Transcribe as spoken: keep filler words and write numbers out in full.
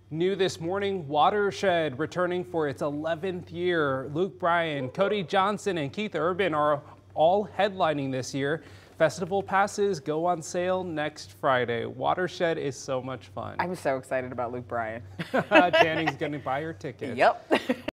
New this morning, Watershed returning for its eleventh year. Luke Bryan, Cody Johnson, and Keith Urban are all headlining this year. Festival passes go on sale next Friday. Watershed is so much fun. I'm so excited about Luke Bryan. Janning's going to buy her ticket. Yep.